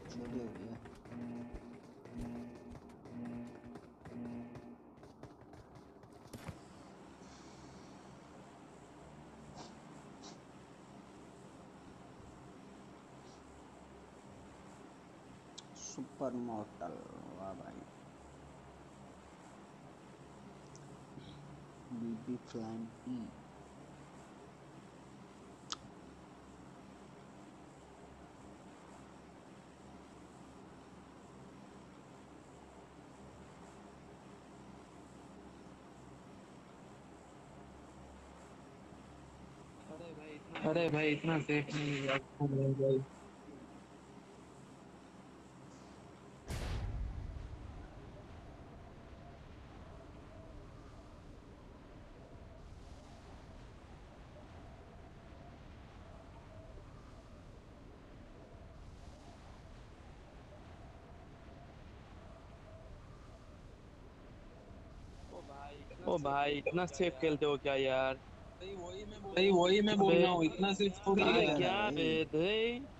बढ़िया किया। Super mortal, वाह भाई। बीबी फ्लैम ई। अरे भाई इतना सेफ नहीं है यार, घूम रहे हैं भाई। ओ भाई इतना सेफ खेलते हो क्या यार? भाई वही मैं अबे बोल रहा हूँ, इतना सेफ थोड़ी कहाँ है जा यार। रहा है क्या भाई? बे धे?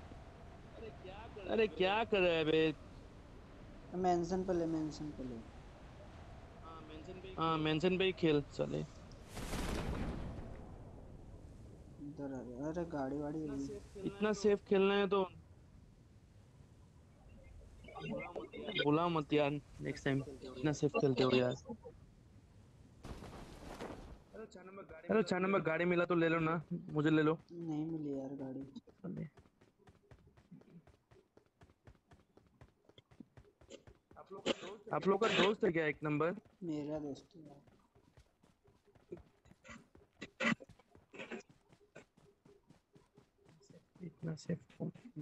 अरे क्या कर रहे हैं बे? मेंशन पे ले, मेंशन पे ले। हाँ मेंशन पे ही खेल चले। इधर आ जा। अरे गाड़ी वाड़ी होगी। इतना सेफ खेलना है तो बुलाओ मत यार, नेक्स्ट टाइम इतना सेफ खेलते हो यार। अरे 4 नंबर गाड़ी मिला तो ले लो ना, मुझे ले लो। नहीं मिली यार गाड़ी। चले। आप लोग का दोस्त है क्या 1 नंबर? मेरा दोस्त है यार। इतना सेफ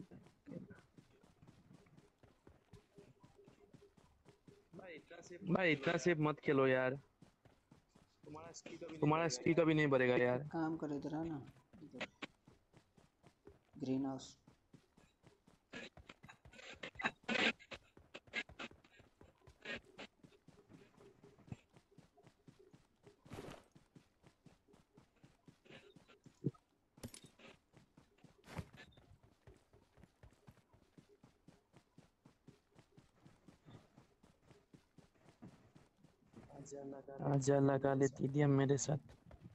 भाई, इतना सेफ मत खेलो यार, तुम्हारा स्पी का भी नहीं बढ़ेगा एक यार। काम कर, इधर आ ना। इधर ग्रीन हाउस। आजा लगा लेती दिया मेरे साथ।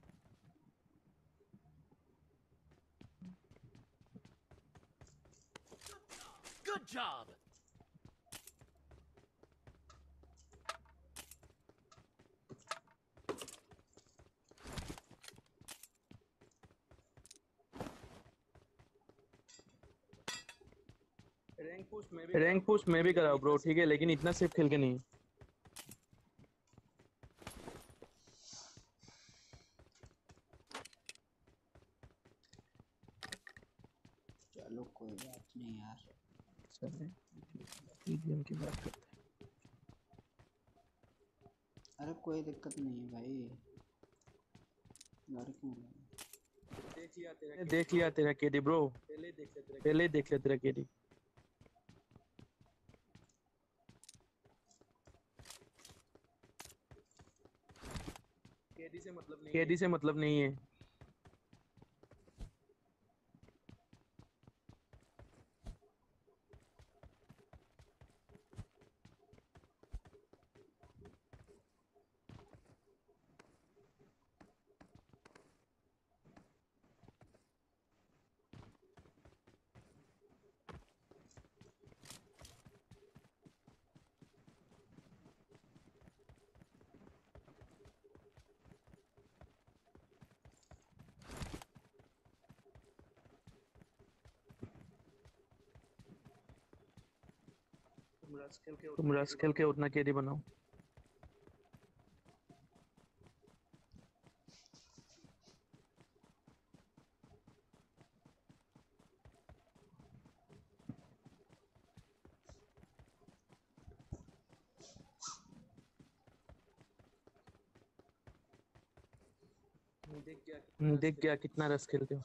Good job! रैंक पुश मैं भी कराऊं ब्रो, ठीक है, लेकिन इतना सेफ खेल के नहीं। चलो कोई बात नहीं यार। चले गेम की बात करते अरे कोई दिक्कत नहीं है भाई। लड़ क्यों रहे हो? हैं। देख लिया तेरा केडी ब्रो, पहले ही देख लिया तेरा केडी। केडी से मतलब नहीं है। तुम रश खेल के उतना केडी बनाओ। देख गया कितना रश खेलते हो।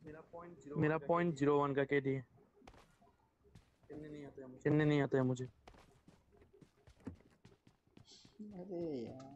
मेरा 0.01 का केडी है। खेलने नहीं आता है मुझे। अरे यार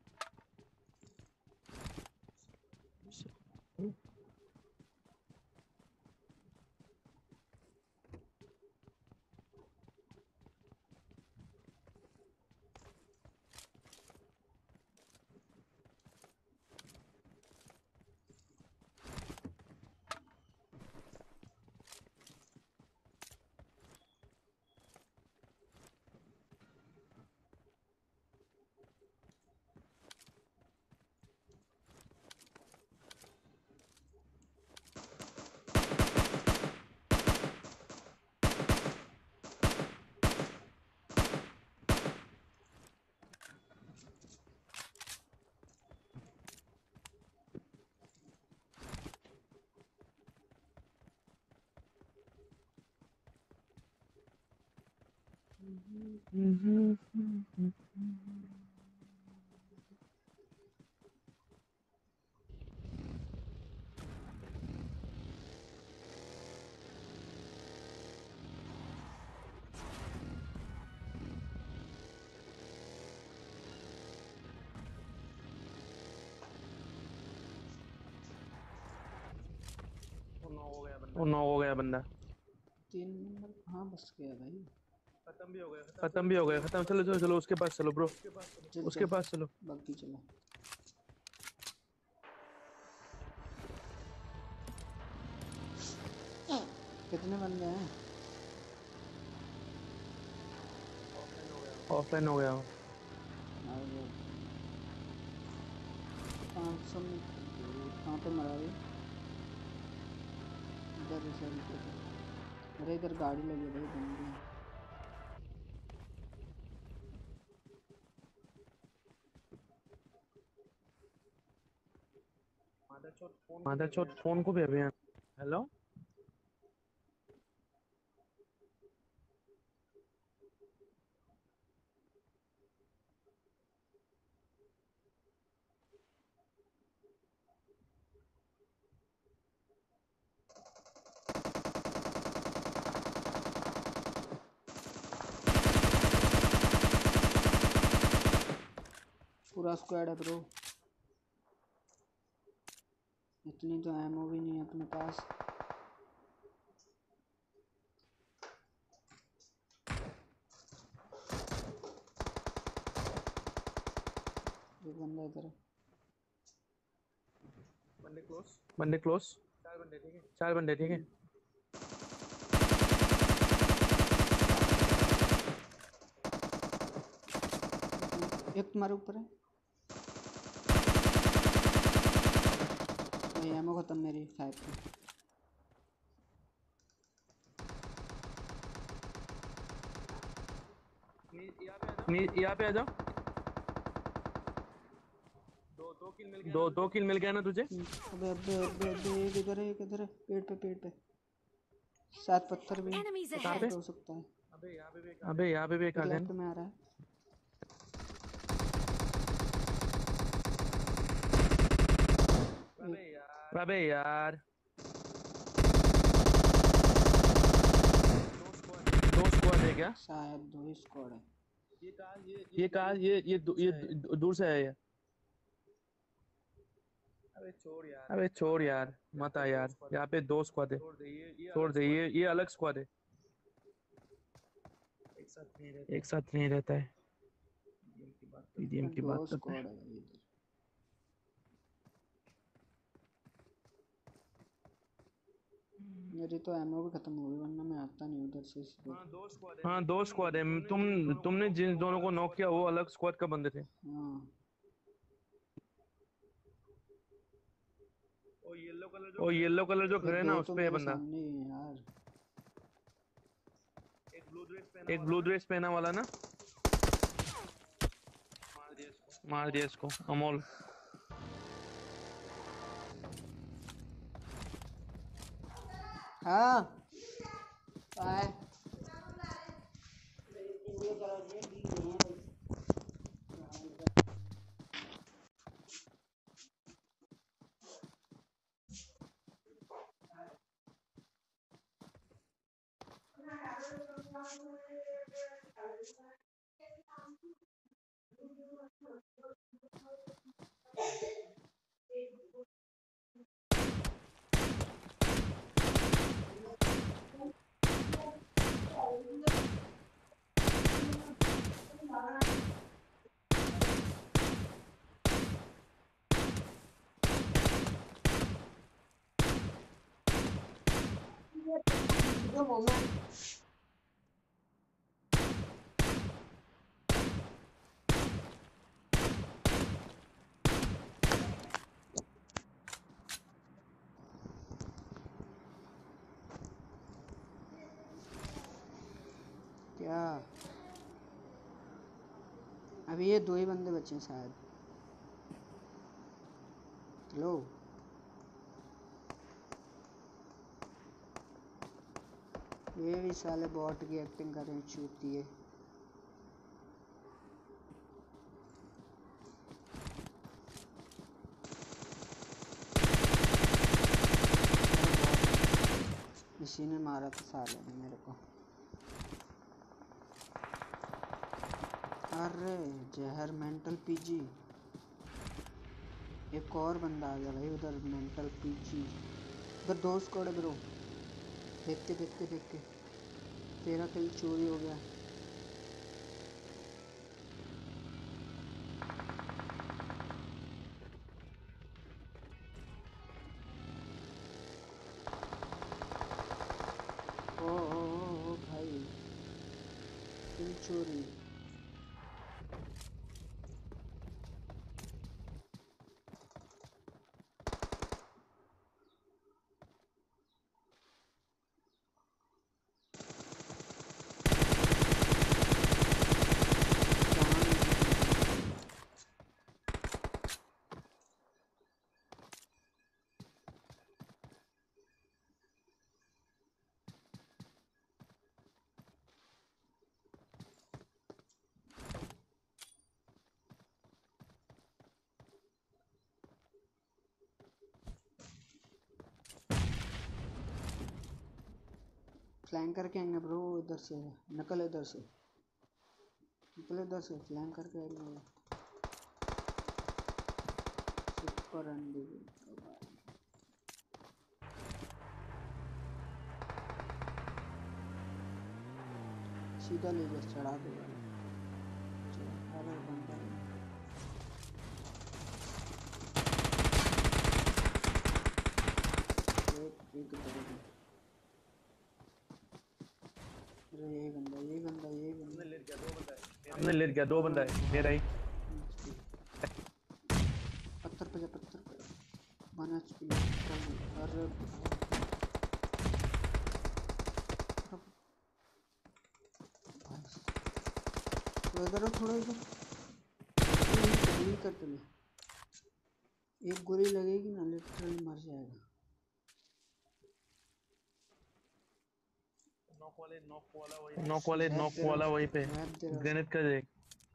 वो 9 हो गया बंदा। 3 नंबर कहाँ बस गया भाई। खत्म भी हो गया। खत्म। चलो चलो चलो उसके पास चलो ब्रो। चल उसके पास चलो। बाकी चलो। कितने बंदे हैं। ऑफलाइन हो गया हूँ। 500 में कहाँ पे मरा भाई। इधर साइड पे। अरे इधर गाड़ी लगी भाई बंदे हैं। मादरचोद फोन को भी अभियान। हेलो पूरा स्क्वाड है ब्रो। इतनी तो एमओ भी नहीं है अपने पास। एक बंदा इधर है। बंदे क्लोज। 4 बंदे ठीक है। एक तुम्हारे ऊपर है भाई। एमओ खत्म मेरी 5 की। यहाँ पे आ जाओ। दो किल मिल गया ना तुझे। अबे अबे अबे अबे एक इधर है एक इधर है। पेड़ पे सात पत्थर भी Enemies पत्थर ahead. पे हो सकता है। अबे यहाँ पे भी एक एक आ गया लेफ्ट ना। में आ रहा है। अबे यार 2 स्क्वाड है क्या। शायद 2 ही स्क्वाड है। ये कहा ये दूर से आया है। अबे छोड़ यार मत आ यार। यहाँ पे 2 स्क्वाड है। छोड़ दे ये अलग स्क्वाड है। एक साथ नहीं रहता है। पीडीएम की 2 बात करते हैं। स्क्वाड है भाई इधर। मेरी तो एमओ भी खत्म हो गई वरना मैं आता नहीं उधर से सीधे। हाँ 2 स्क्वाड है। तुमने जिन दोनों को नॉक किया वो अलग स्क्वाड का बंदे थे। हाँ और येलो कलर जो अबे खड़े है 2 ना उस तो पे है मेरे बंदा। सामने ही है यार। एक ब्लू ड्रेस पहना वाला ना। मार दिया इसको अमोल। हाँ बाय। क्या अभी ये 2 ही बंदे बचे हैं शायद। हेलो ये भी साले बॉट की एक्टिंग कर रहे हैं चूतिए। इसी ने मारा था साले ने मेरे को। अरे जहर मेंटल पीजी। एक और बंदा आ गया भाई उधर मेंटल पीजी। उधर 2 स्क्वाड है ब्रो। देख के तेरा किल चोरी हो गया। ओ भाई किल चोरी। फ्लैंक करके आएंगे ब्रो। इधर से निकल, इधर से फ्लैंक करके आएंगे। सुपर अंडी सीधा ले जा, चढ़ा दो। अरे बंदा एक तरफ। अरे ये गंदा हमने ले गया 2 बंदा है मेरा ही। पत्थर पे 1 HP। अरे तो इधर थोड़ा इधर कर ले। एक गोली लगेगी ना लिटरली मर जाएगा। नॉक वाला वहीं पे ग्रेनेड का देख।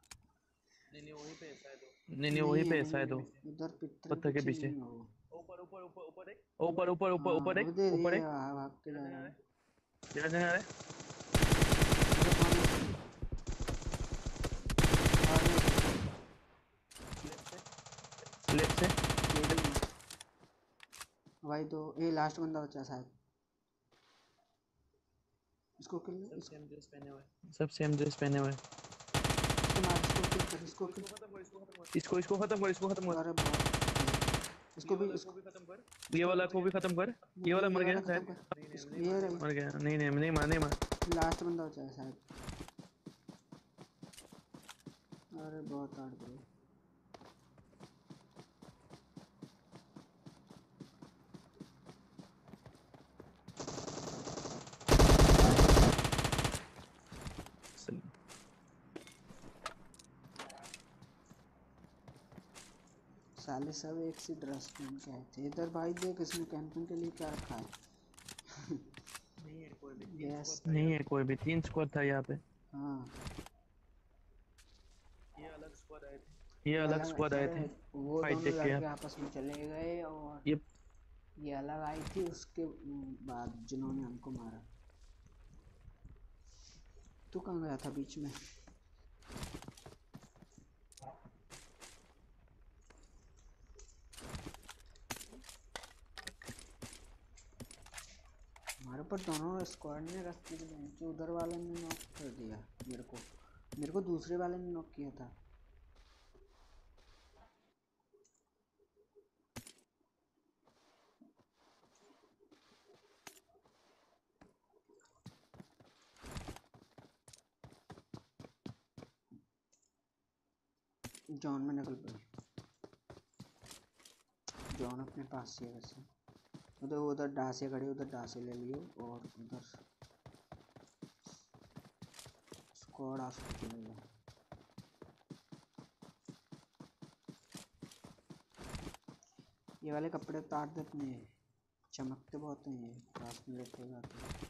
नहीं वहीं पे शायद हो। उधर पत्थर के पीछे ऊपर एक ऊपर एक भाग के जा रहा है। जगह जगह है। लेफ्ट से भाई तो ये लास्ट बंदा बचा शायद। इसको किल। सब सेम ड्रेस पहने हुए। इसको खत्म कर। अरे इसको भी खत्म कर। ये वाला को भी खत्म कर। ये वाला मर गया शायद। मर गया। नहीं मार। लास्ट बंदा बचा है शायद। अरे बहुत हार्ड ब्रो। साले सब एक सी ड्रेस पहन के आए थे इधर। भाई देख इसने कैंपिंग के लिए क्या रखा है। नहीं है कोई भी 3 स्क्वाड था यहाँ पे। हाँ ये अलग स्क्वाड आए थे। वो फाइट दोनों देख के लड़के आपस में चले गए और ये अलग आई थी उसके बाद जिन्होंने हमको मारा। तू कहाँ गया था बीच में? हमारे ऊपर दोनों स्क्वाड ने रास्ते के जो उधर वाले ने नॉक कर दिया मेरे को दूसरे वाले ने नॉक किया था। जॉन में निकल पड़ी। जॉन अपने पास से वैसे उधर उधर डासे खड़े, उधर डासे ले लियो और उधर स्क्वाड आसपास ले लो। ये वाले कपड़े उतार दे अपने, चमकते बहुत हैं ये पास में लेते जाते।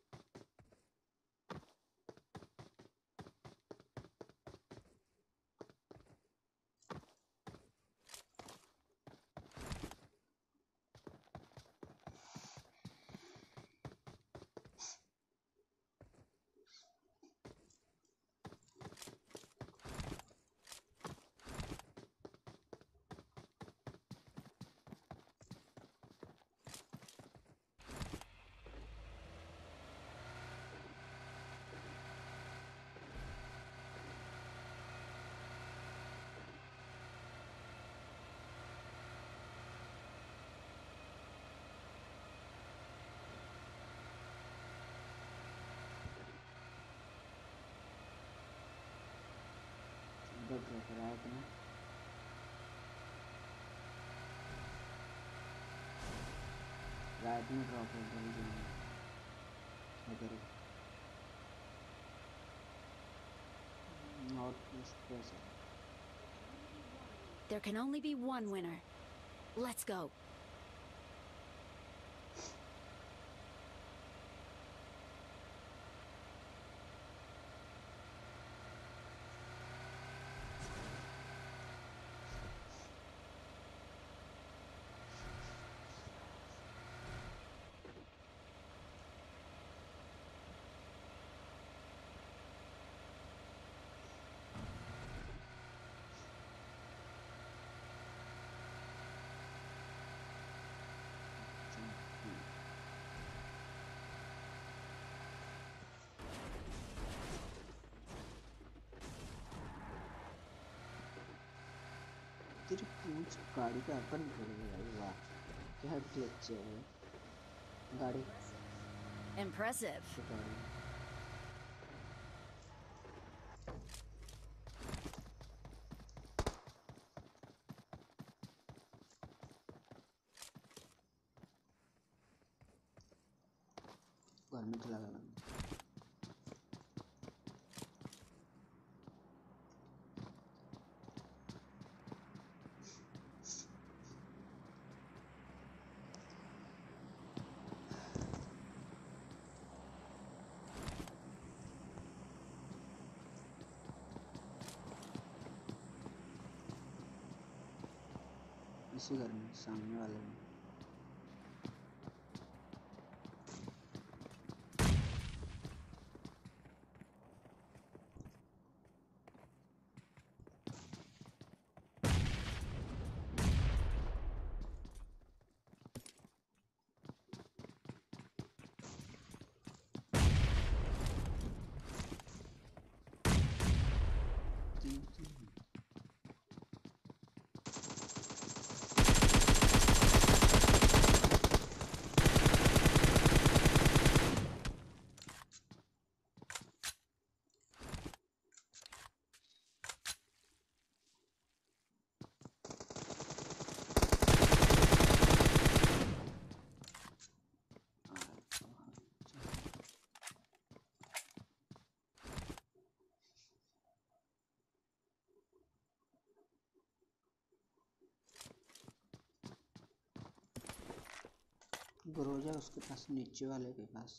ड्रॉ कराया था राइट में ड्रॉप कर दो अगर not press. There can only be one winner. Let's go. तेरी पूंछ गाड़ी के ऊपर निकल गई भाई, वाह क्या ग्लिच है गाड़ी। Impressive. घर में चला गया। इसी घर में सामने वाले में ग्रोजा उसके पास, नीचे वाले के पास।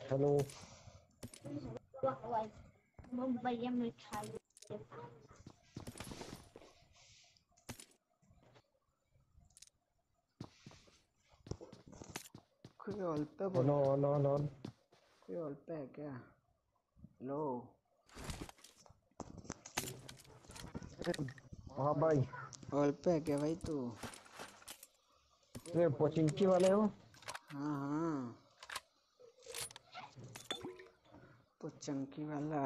हेलो। कोई ऑल पे बोल, हेलो हेलो हेलो। कोई ऑल पे है क्या? हेलो। हाँ भाई। ऑल पे है क्या भाई तू? ये पोचिंकी वाले हो? हाँ हाँ, पोचंकी वाला।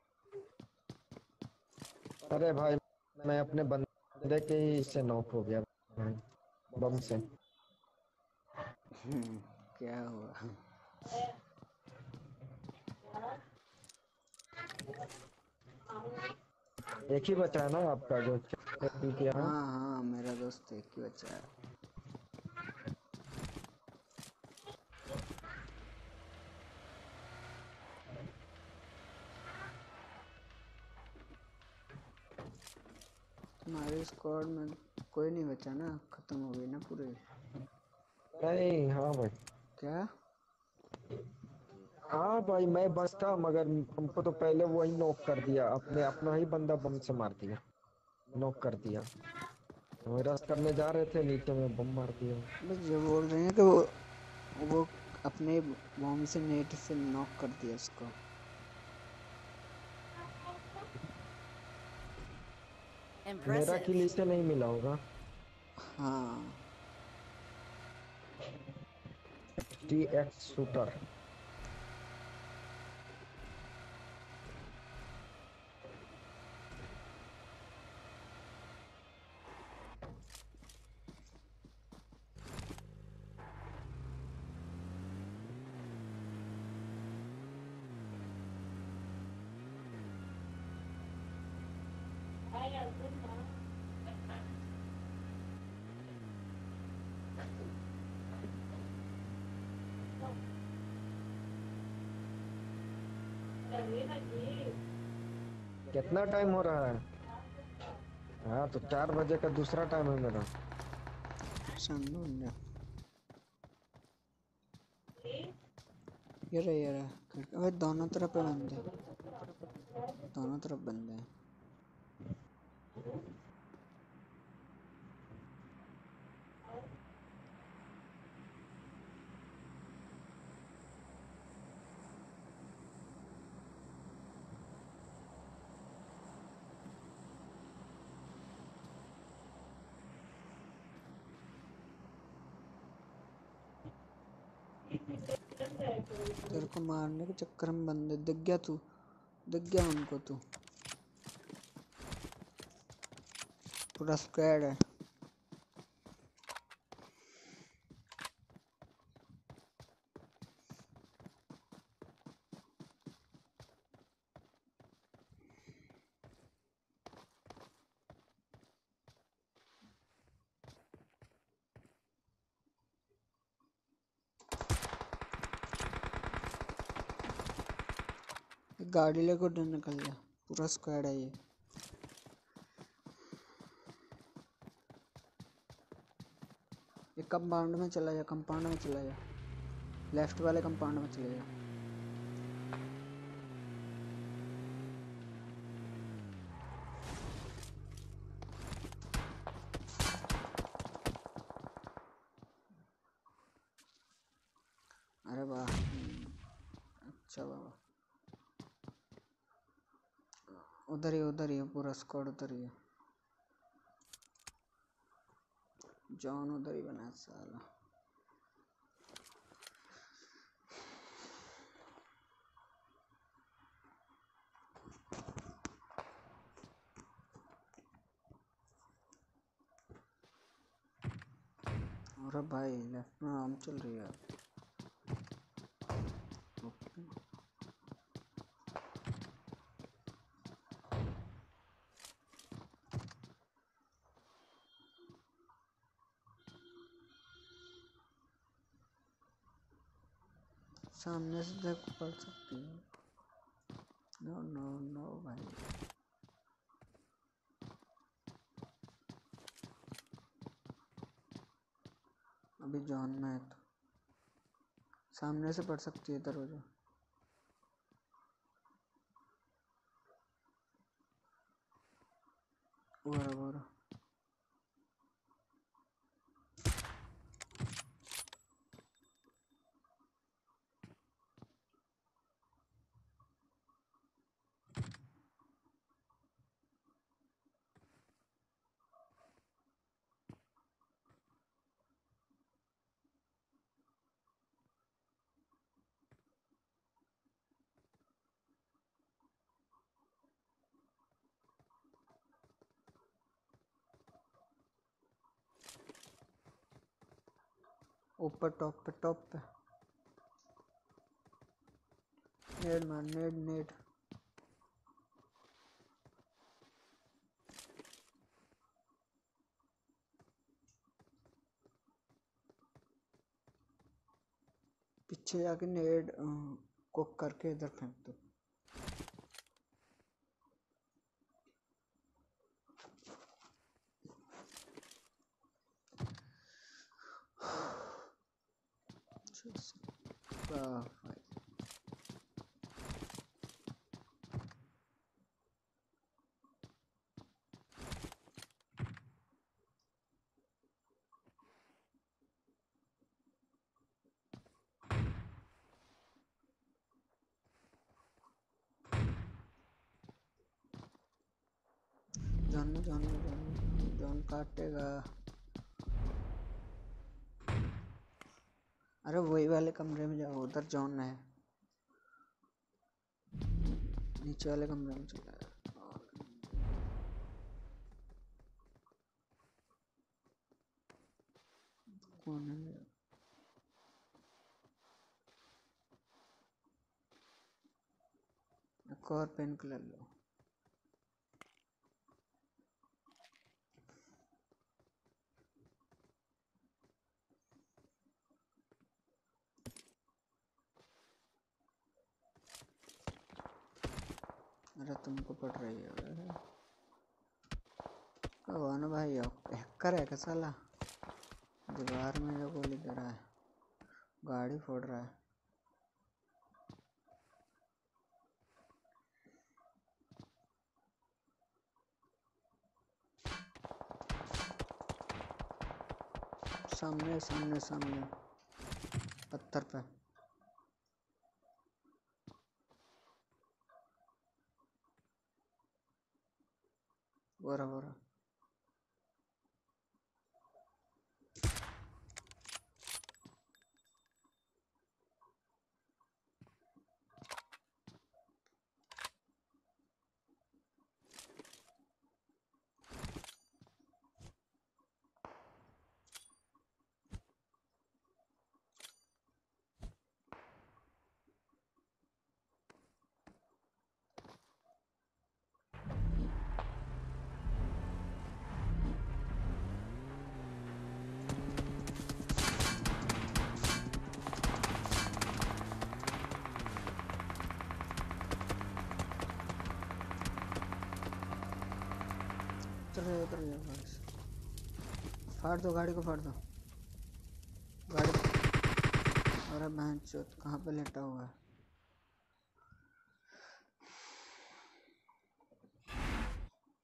अरे भाई मैं अपने बंदे के ही से नॉक हो गया भाई, बम से। क्या हुआ? एक ही बचा है ना आपका जो किया है? हाँ हाँ, मेरा दोस्त एक ही बच्चा है। तुम्हारे स्क्वाड में कोई नहीं बचा ना? खत्म हो गई ना पूरे? नहीं, हाँ भाई। क्या? हाँ भाई मैं बस था, मगर हमको तो पहले वही नॉक कर दिया, अपने अपना ही बंदा बम से मार दिया, नॉक कर दिया। वो रश करने जा रहे थे, नीचे में बम मार दिया। बस ये बोल रहे हैं कि वो अपने बॉम्ब से नेट से नॉक कर दिया उसको। मेरा Impressive. किल इसे नहीं मिला होगा। हाँ, TX शूटर। कितना टाइम हो रहा है? हाँ तो 4 बजे का दूसरा टाइम है मेरा। समझो ना। ये रहा। अबे दोनों तरफ है बंदे, दोनों तरफ बंदे हैं। तेरे को मारने के चक्कर में बंदे दिख गया, तू दिख गया उनको तू? पूरा स्क्वाड है। गाड़ी लेकर उधर निकल जा, पूरा स्क्वाड है ये। ये कंपाउंड में चला जा, कंपाउंड में चला जा, लेफ्ट वाले कंपाउंड में चले जा। अरे वाह, अच्छा बाबा। उधर ही है पूरा स्क्वाड, उधर ही है। जॉन उधर ही बना साला। अरे भाई लेफ्ट में आम चल रही है। सामने से देख पड़ सकती है। नो नो नो भाई। अभी जॉन में है तो सामने से पड़ सकती है दरवाजा। बराबर। ऊपर टॉप पे नेड मार, नेड। पीछे जाके नेड कुक करके इधर फेंक दो। जॉन काटेगा। अरे वही वाले कमरे में जाओ, उधर जॉन है। नीचे वाले कमरे में चला है। कौन है? एक और पेन किलर लो। अरे तुमको पड़ रही है कौन भाई? हैकर है क्या साला? दीवार में जो गोली दे रहा है, गाड़ी फोड़ रहा है। सामने पत्थर पे। बराबर। उतर जाओ गाड़ी से। फाड़ दो गाड़ी को, फाड़ दो गाड़ी। अरे बहन चोद, कहाँ पे लेटा हुआ है?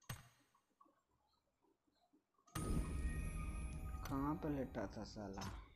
कहाँ पे लेटा था साला?